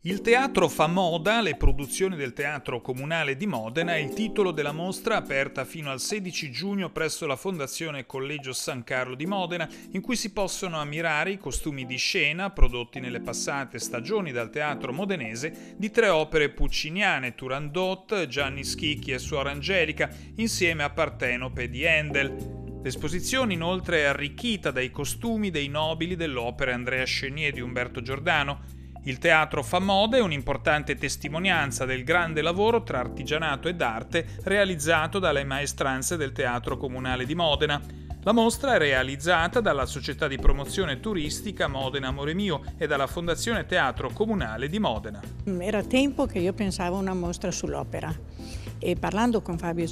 Il teatro fa moda, le produzioni del Teatro Comunale di Modena è il titolo della mostra aperta fino al 16 giugno presso la Fondazione Collegio San Carlo di Modena, in cui si possono ammirare i costumi di scena prodotti nelle passate stagioni dal teatro modenese di tre opere pucciniane, Turandot, Gianni Schicchi e Suor Angelica, insieme a Partenope di Handel. L'esposizione inoltre è arricchita dai costumi dei nobili dell'opera Andrea Chenier di Umberto Giordano. Il teatro fa moda è un'importante testimonianza del grande lavoro tra artigianato ed arte realizzato dalle maestranze del Teatro Comunale di Modena. La mostra è realizzata dalla Società di Promozione Turistica Modena Amore Mio e dalla Fondazione Teatro Comunale di Modena. Era tempo che io pensavo a una mostra sull'opera e parlando con Fabio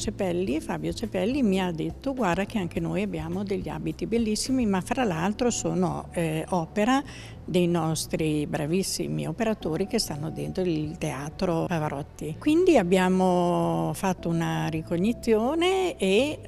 Cepelli mi ha detto: guarda che anche noi abbiamo degli abiti bellissimi, ma fra l'altro sono opera dei nostri bravissimi operatori che stanno dentro il teatro Pavarotti. Quindi abbiamo fatto una ricognizione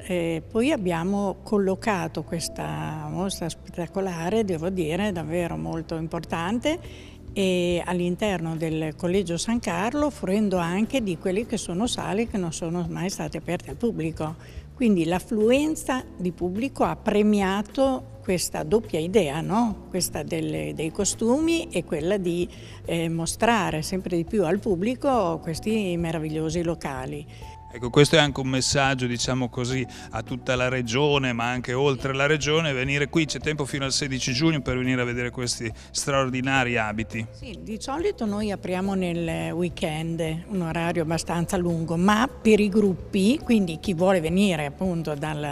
e poi abbiamo collocato questa mostra spettacolare, devo dire, davvero molto importante, e all'interno del Collegio San Carlo, fruendo anche di quelle che sono sale che non sono mai state aperte al pubblico. Quindi l'affluenza di pubblico ha premiato questa doppia idea, no? Questa dei costumi e quella di mostrare sempre di più al pubblico questi meravigliosi locali. Ecco, questo è anche un messaggio, diciamo così, a tutta la regione, ma anche oltre la regione, venire qui, c'è tempo fino al 16 giugno per venire a vedere questi straordinari abiti. Sì, di solito noi apriamo nel weekend, un orario abbastanza lungo, ma per i gruppi, quindi chi vuole venire appunto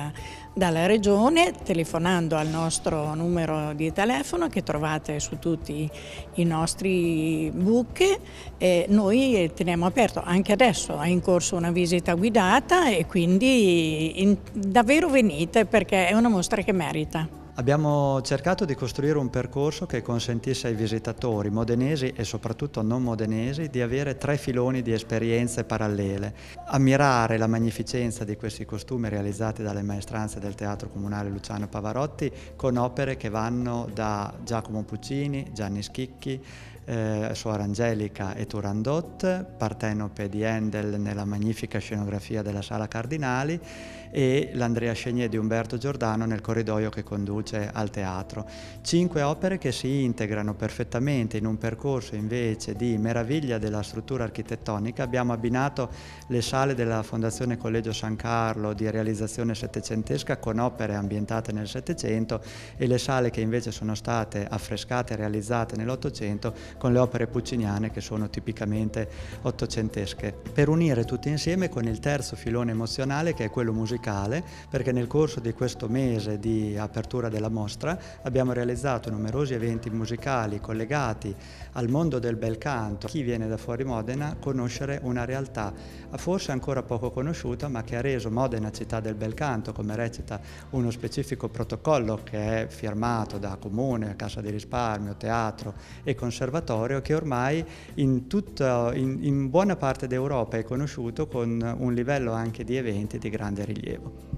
dalla regione, telefonando al nostro numero di telefono che trovate su tutti i nostri book, noi teniamo aperto. Anche adesso è in corso una visita guidata e quindi davvero venite, perché è una mostra che merita. Abbiamo cercato di costruire un percorso che consentisse ai visitatori modenesi e soprattutto non modenesi di avere tre filoni di esperienze parallele. Ammirare la magnificenza di questi costumi realizzati dalle maestranze del Teatro Comunale Luciano Pavarotti con opere che vanno da Giacomo Puccini, Gianni Schicchi, Suor Angelica e Turandot, Partenope di Handel nella magnifica scenografia della Sala Cardinali e l'Andrea Chenier di Umberto Giordano nel corridoio che conduce al teatro. 5 opere che si integrano perfettamente in un percorso invece di meraviglia della struttura architettonica. Abbiamo abbinato le sale della Fondazione Collegio San Carlo di realizzazione settecentesca con opere ambientate nel Settecento e le sale che invece sono state affrescate e realizzate nell'Ottocento con le opere pucciniane che sono tipicamente ottocentesche, per unire tutti insieme con il terzo filone emozionale che è quello musicale, perché nel corso di questo mese di apertura della mostra abbiamo realizzato numerosi eventi musicali collegati al mondo del bel canto. Chi viene da fuori Modena conoscere una realtà forse ancora poco conosciuta, ma che ha reso Modena città del bel canto, come recita uno specifico protocollo che è firmato da Comune, Cassa di Risparmio, Teatro e Conservatorio, che ormai in buona parte d'Europa è conosciuto con un livello anche di eventi di grande rilievo.